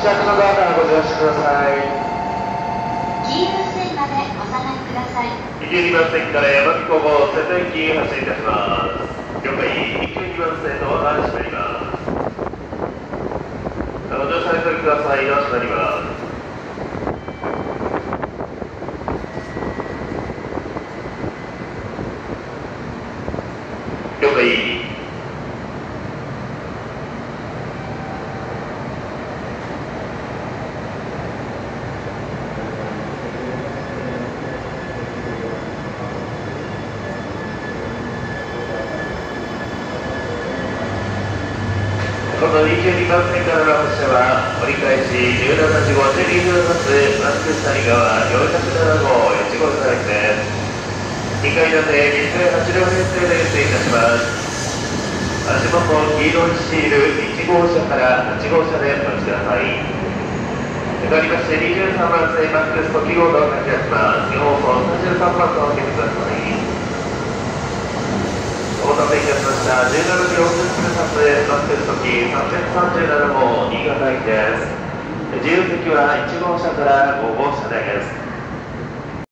着の側からご乗車ください。 紀伊線までお下がりください。 22番線から山木高校瀬戸行き発車いたします。了解。22番線ドアが閉まります。ご乗車ください。ドア閉まります。了解。この22番線からの発車は折り返し17時52分発マスク下り側407号1号車です。2階建て立体8両編成で失礼いたします。足元黄色いシール1号車から8号車でお待ちください。かわりまして23番線マックスと記号と書き出します。4号33番とお開けください。お待たせいたしました。17時40分発マックスとき337号新潟行きです。自由席は1号車から5号車です。